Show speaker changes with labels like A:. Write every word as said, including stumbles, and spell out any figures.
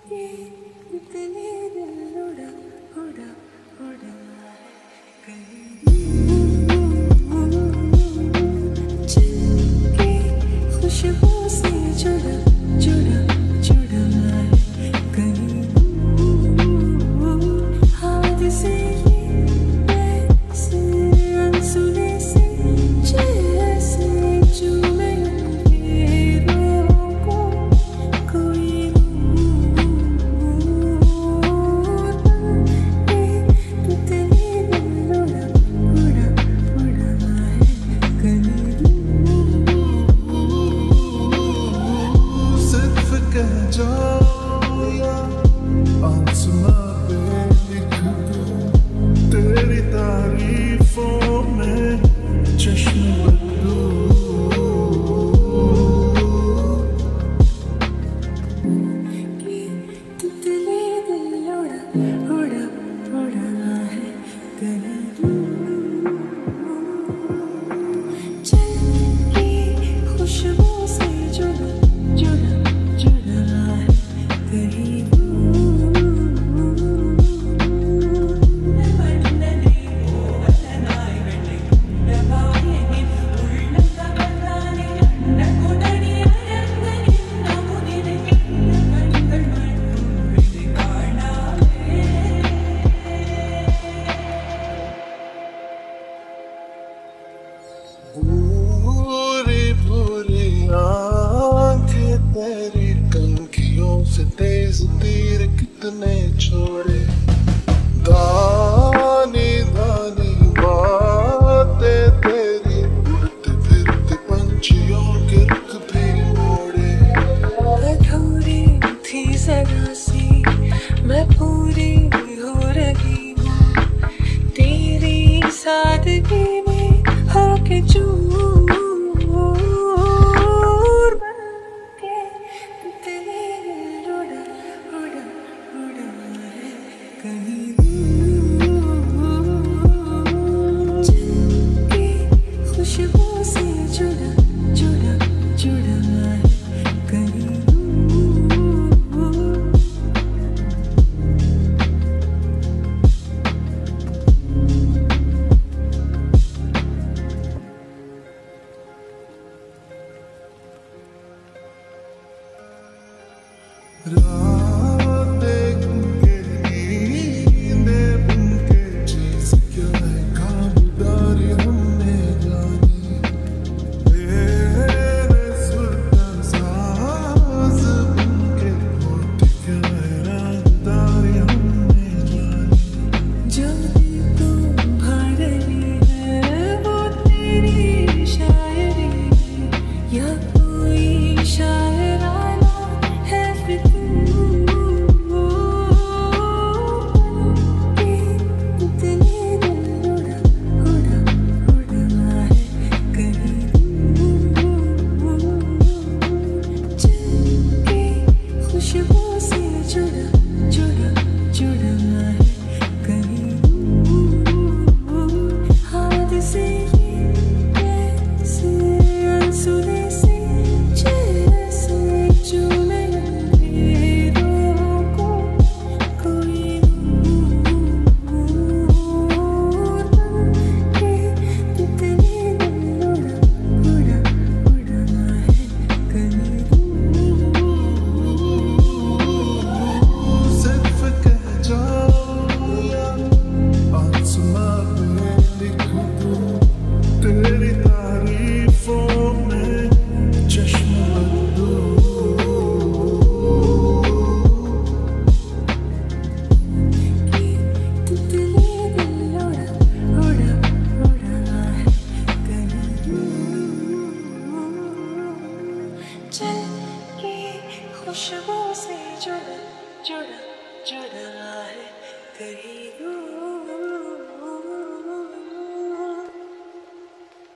A: इतने दिल उड़ा उड़ा उड़ा कहीं चल के खुशबू से जुड़ा जुड़ा जुड़ा कहीं हाथ से ऐसे अनसुने से जैसे चूमे
B: भूरी भूरी आंखें तेरी कंखियों से तेज तीर कितने छोड़े दानी दानी बातें तेरी उड़ते फिरते पंछियों के रुख भी मोड़े
A: अधूरी थी जरा सी मैं पूरी हो रही हूँ तेरी सादगी में होके चूर बन के तेरे दिल उड़ा उड़ा उड़ा है कहीं चल के खुशबू से जुड़ा जुड़ा जुड़ा है कहीं
B: रातें के नींदे बुन के चीज क्या है खामोदारी हमने जानी तेरे सुल्तान साज बुन के होती क्या है रागदारी हमने जानी
A: जो तू भा रही है वो तेरी शायरी है या कोई शायराना है फिर तू इतने दिल उड़ा उड़ा उड़ा है कहीं चल के खुशबू से जुड़ा जुड़ा जुड़ा है कहीं हाथ से ऐसे अनसुने से जैसे चूमे अंधेरों को कोई नूर बन के इतने दिल उड़ा उड़ा उड़ा है कहीं
B: सिर्फ कह जाओ या आसमां पे लिख दूं तेरी तारीफों में चश्म बदलूं
A: इतने दिल उड़ा उड़ा उड़ा है कहीं चल के खुशबू से जुड़ा जुड़ा जुड़ा है कहीं दूर।